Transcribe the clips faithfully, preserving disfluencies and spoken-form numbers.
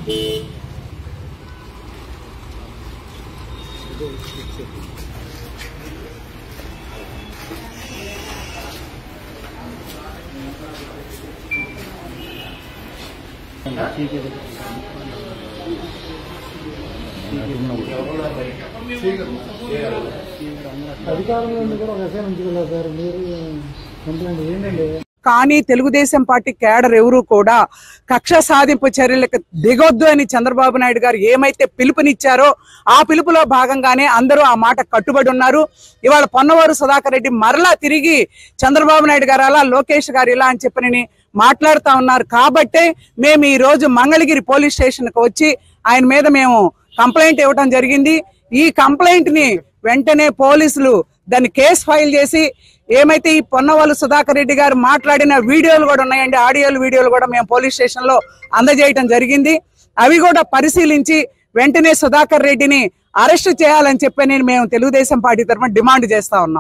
కానీ Telugu Desam party cadre ఎవరు కూడా కక్ష సాధింపు చర్యలకు దిగొద్దు అని చంద్రబాబు నాయుడు గారు ఏమైతే పిలుపునిచ్చారో ఆ పిలుపులో భాగంగానే అందరూ ఆ మాట కట్టుబడి ఉన్నారు. ఇవాళ పొన్నవారు సుధాకర్ రెడ్డి మరలా తిరిగి చంద్రబాబు నాయుడు గారు అలా, లోకేష్ గారు ఇలా అని చెప్పని మాట్లాడుతూ ఉన్నారు. కాబట్టే మేము ఈ రోజు మంగళగిరి పోలీస్ స్టేషన్కి వచ్చి ఆయన మీద మేము కంప్లైంట్ ఇవ్వడం జరిగింది. ఈ కంప్లైంట్ ని వెంటనే పోలీసులు దాన్ని కేసు ఫైల్ చేసి ఏమైతే ఈ పొన్నవాళ్ళు సుధాకర్ రెడ్డి గారు మాట్లాడిన వీడియోలు కూడా ఉన్నాయండి, ఆడియోలు వీడియోలు కూడా మేము పోలీస్ స్టేషన్ లో అందజేయడం జరిగింది. అవి కూడా పరిశీలించి వెంటనే సుధాకర్ రెడ్డిని అరెస్ట్ చేయాలని చెప్పి నేను మేము తెలుగుదేశం పార్టీ తరఫున డిమాండ్ చేస్తా ఉన్నాం.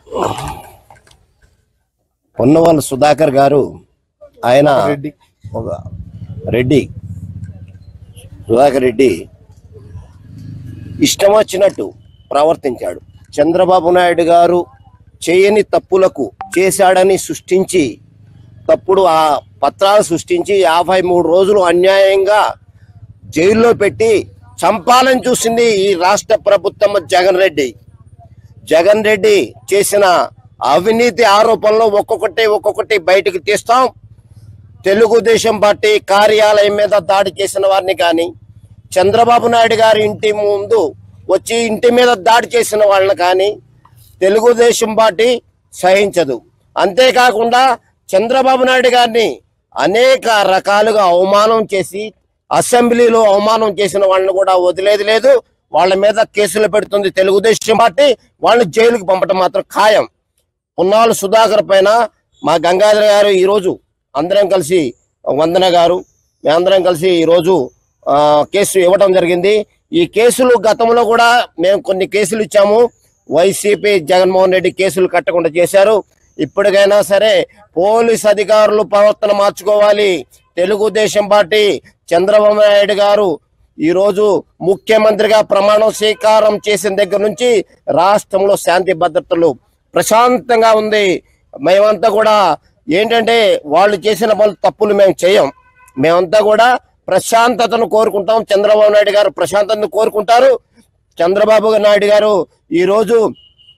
పొన్నవాళ్ళు సుధాకర్ గారు ఆయన రెడ్డి సుధాకర్ రెడ్డి ఇష్టం వచ్చినట్టు ప్రవర్తించాడు. చంద్రబాబు నాయుడు గారు చేయని తప్పులకు చేశాడని సృష్టించి తప్పుడు ఆ పత్రాలు సృష్టించి యాభై మూడు రోజులు అన్యాయంగా జైల్లో పెట్టి చంపాలని చూసింది ఈ రాష్ట్ర ప్రభుత్వం. జగన్ రెడ్డి జగన్ రెడ్డి చేసిన అవినీతి ఆరోపణలు ఒక్కొక్కటి ఒక్కొక్కటి బయటకు తీస్తాం. తెలుగుదేశం పార్టీ కార్యాలయం మీద దాడి చేసిన వారిని కానీ, చంద్రబాబు నాయుడు గారి ఇంటి ముందు వచ్చి ఇంటి మీద దాడి చేసిన వాళ్ళని కానీ తెలుగుదేశం పార్టీ సహించదు. అంతేకాకుండా చంద్రబాబు నాయుడు గారిని అనేక రకాలుగా అవమానం చేసి అసెంబ్లీలో అవమానం చేసిన వాళ్ళని కూడా వదిలేది లేదు. వాళ్ళ మీద కేసులు పెడుతుంది తెలుగుదేశం పార్టీ. వాళ్ళని జైలుకు పంపడం మాత్రం ఖాయం. పొన్నాల సుధాకర్ పైన మా గంగాధర్ గారు ఈరోజు అందరం కలిసి, వందన గారు మేమందరం కలిసి ఈరోజు కేసు ఇవ్వడం జరిగింది. ఈ కేసులు గతంలో కూడా మేము కొన్ని కేసులు ఇచ్చాము. వైసీపీ జగన్మోహన్ రెడ్డి కేసులు కట్టకుండా చేశారు. ఇప్పటికైనా సరే పోలీస్ అధికారులు ప్రవర్తన మార్చుకోవాలి. తెలుగుదేశం పార్టీ చంద్రబాబు నాయుడు గారు ఈరోజు ముఖ్యమంత్రిగా ప్రమాణం స్వీకారం చేసిన దగ్గర నుంచి రాష్ట్రంలో శాంతి భద్రతలు ప్రశాంతంగా ఉంది. మేమంతా కూడా ఏంటంటే వాళ్ళు చేసిన పనులు తప్పులు మేము చేయం. మేమంతా కూడా ప్రశాంతతను కోరుకుంటాం. చంద్రబాబు నాయుడు గారు ప్రశాంతతను కోరుకుంటారు. చంద్రబాబు నాయుడు గారు ఈరోజు